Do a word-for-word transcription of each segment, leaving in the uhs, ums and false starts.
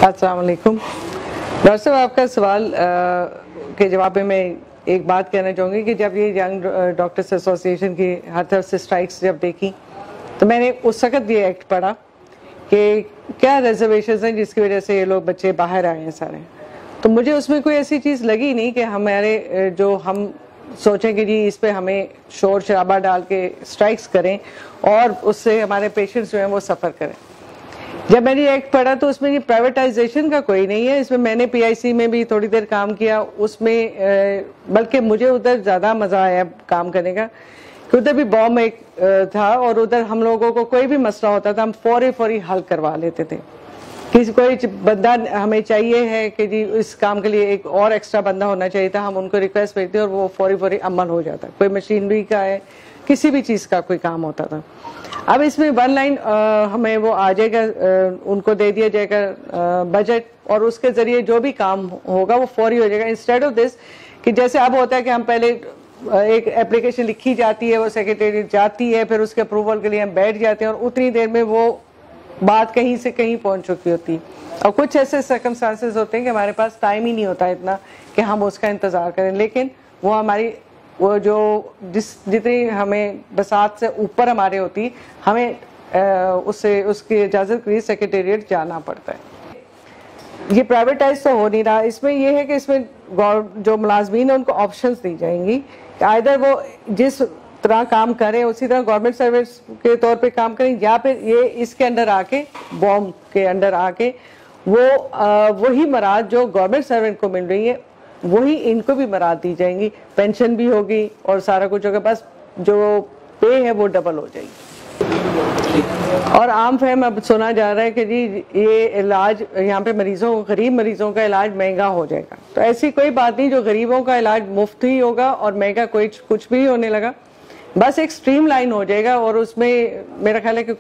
अस्सलाम वालेकुम। डॉक्टर साहब, आपका सवाल के जवाब में मैं एक बात कहना चाहूँगी कि जब ये यंग डॉक्टर्स एसोसिएशन की हर तरफ से स्ट्राइक्स जब देखी तो मैंने उस वक़्त ये एक्ट पढ़ा कि क्या रिजर्वेशंस हैं जिसकी वजह से ये लोग बच्चे बाहर आए हैं सारे। तो मुझे उसमें कोई ऐसी चीज़ लगी नहीं कि हमारे जो हम सोचें कि जी इस पे हमें शोर शराबा डाल के स्ट्राइक्स करें और उससे हमारे पेशेंट्स जो हैं वो सफ़र करें। जब मैंने ये एक्ट पढ़ा तो उसमें ये प्राइवेटाइजेशन का कोई नहीं है। इसमें मैंने पीआईसी में भी थोड़ी देर काम किया, उसमें बल्कि मुझे उधर ज़्यादा मज़ा आया काम करने का कि उधर भी बॉम्ब एक था और उधर हम लोगों को कोई भी मसला होता था हम फौरी फौरी हल करवा लेते थे। किसी कोई बंदा हमें चाहिए है कि जी इस काम के लिए एक और एक्स्ट्रा बंदा होना चाहिए था, हम उनको रिक्वेस्ट भेजते और वो फौरी फौरी अमल हो जाता। कोई मशीनरी का है, किसी भी चीज़ का कोई काम होता था। अब इसमें वन लाइन हमें वो आ जाएगा, उनको दे दिया जाएगा बजट और उसके ज़रिए जो भी काम होगा वो फौरी हो जाएगा। इंस्टेड ऑफ दिस कि जैसे अब होता है कि हम पहले एक एप्लीकेशन लिखी जाती है, वो सेक्रेटरी जाती है, फिर उसके अप्रूवल के लिए हम बैठ जाते हैं और उतनी देर में वो बात कहीं से कहीं पहुंच चुकी होती है। और कुछ ऐसे सर्कमस्टांसेस होते हैं कि हमारे पास टाइम ही नहीं होता इतना कि हम उसका इंतज़ार करें, लेकिन वो हमारी वो जो जिस जितनी हमें बसात से ऊपर हमारे होती हमें उससे उसकी इजाज़त के लिए सेक्रेटेरिएट जाना पड़ता है। ये प्राइवेटाइज तो हो नहीं रहा। इसमें ये है कि इसमें जो मुलाजमीन है उनको ऑप्शंस दी जाएंगी, आइदर वो जिस तरह काम करें उसी तरह गवर्नमेंट सर्विस के तौर पे काम करें, या फिर ये इसके अंडर आके बॉम्ब के अंडर आके वो वही मराद जो गवर्नमेंट सर्वेंट को मिल रही है वही इनको भी मराद दी जाएंगी, पेंशन भी होगी और सारा कुछ होगा, बस जो पे है वो डबल हो जाएगी। और आम फहम अब सुना जा रहा है कि जी ये इलाज यहाँ पे मरीजों गरीब मरीजों का इलाज महंगा हो जाएगा। तो ऐसी कोई बात नहीं, जो गरीबों का इलाज मुफ्त ही होगा और महंगा कोई कुछ भी होने लगा, बस एक स्ट्रीम लाइन हो जाएगा। और उसमें मेरा ख्याल है कि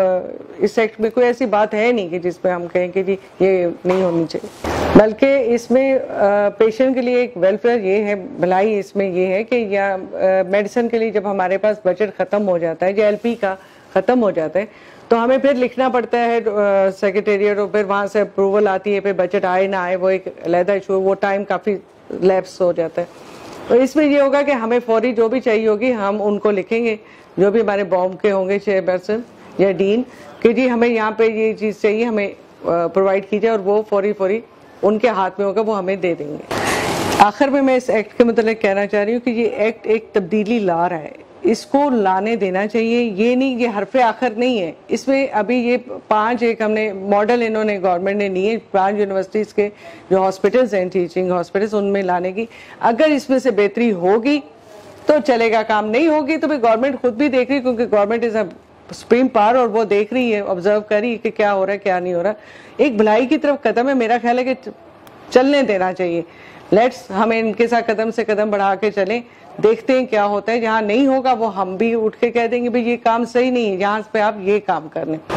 कोई इस एक्ट में कोई ऐसी बात है नहीं कि जिसपे हम कहें कि जी ये नहीं होनी चाहिए, बल्कि इसमें पेशेंट के लिए एक वेलफेयर ये है, भलाई इसमें ये है कि या मेडिसिन के लिए जब हमारे पास बजट ख़त्म हो जाता है, जो एलपी का ख़त्म हो जाता है, तो हमें फिर लिखना पड़ता है सेक्रेटेरिएट और फिर वहाँ से अप्रूवल आती है, फिर बजट आए ना आए वो एक अलहदा इशू, वो टाइम काफ़ी लैप्स हो जाता है। तो इसमें ये होगा कि हमें फौरी जो भी चाहिए होगी हम उनको लिखेंगे, जो भी हमारे बॉम्ब के होंगे चेयरपर्सन या डीन, कि जी हमें यहाँ पे ये चीज़ चाहिए, हमें प्रोवाइड कीजिए, और वो फौरी फौरी उनके हाथ में होगा, वो हमें दे देंगे। आखिर में मैं इस एक्ट के मतलब कहना चाह रही हूँ कि ये एक्ट एक तब्दीली ला रहा है, इसको लाने देना चाहिए। ये नहीं, ये हरफे आखिर नहीं है। इसमें अभी ये पांच एक हमने मॉडल इन्होंने गवर्नमेंट ने लिए पांच यूनिवर्सिटीज़ के जो हॉस्पिटल्स हैं, टीचिंग हॉस्पिटल्स, उनमें लाने की। अगर इसमें से बेहतरी होगी तो चलेगा, काम नहीं होगी तो फिर गवर्नमेंट खुद भी देख रही, क्योंकि government is a supreme power और वो देख रही है, ऑब्जर्व कर रही है कि क्या हो रहा है क्या नहीं हो रहा। एक भलाई की तरफ कदम है, मेरा ख्याल है कि चलने देना चाहिए। लेट्स हमें इनके साथ कदम से कदम बढ़ा के चलें, देखते हैं क्या होता है। जहाँ नहीं होगा वो हम भी उठ के कह देंगे भाई ये काम सही नहीं है, यहाँ पे आप ये काम कर लें।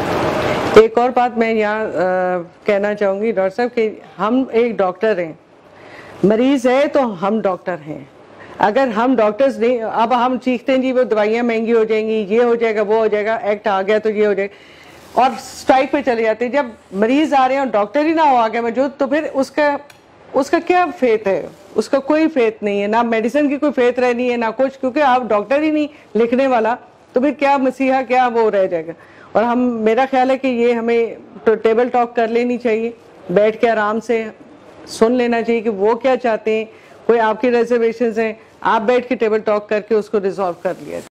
एक और बात मैं यहाँ कहना चाहूँगी डॉक्टर साहब कि हम एक डॉक्टर हैं, मरीज है तो हम डॉक्टर हैं। अगर हम डॉक्टर्स नहीं, अब हम चीखते हैं जी वो दवाइयाँ महंगी हो जाएंगी, ये हो जाएगा वो हो जाएगा, एक्ट आ गया तो ये हो जाएगा, और स्ट्राइक पे चले जाते हैं। जब मरीज आ रहे हैं और डॉक्टर ही ना हो आगे मौजूद, तो फिर उसका उसका क्या फेथ है? उसका कोई फेथ नहीं है, ना मेडिसिन की कोई फेथ रहनी है ना कुछ, क्योंकि आप डॉक्टर ही नहीं लिखने वाला, तो फिर क्या मसीहा क्या वो रह जाएगा। और हम, मेरा ख्याल है कि ये हमें तो टेबल टॉक कर लेनी चाहिए, बैठ के आराम से सुन लेना चाहिए कि वो क्या चाहते हैं। कोई आपकी रिजर्वेशंस हैं, आप बैठ के टेबल टॉक करके उसको रिजॉल्व कर लिया।